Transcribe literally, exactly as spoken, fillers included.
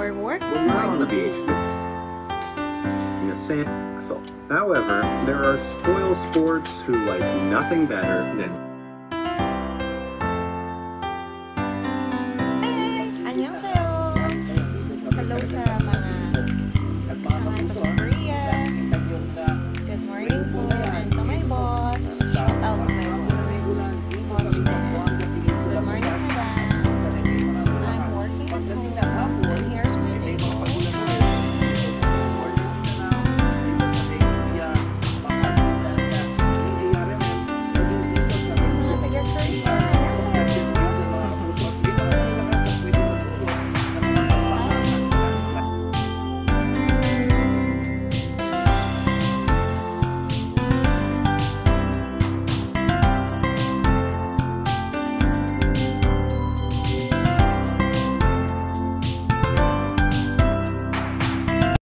or work. When we're on the beach, in the sand. So, however, there are spoil sports who like nothing better than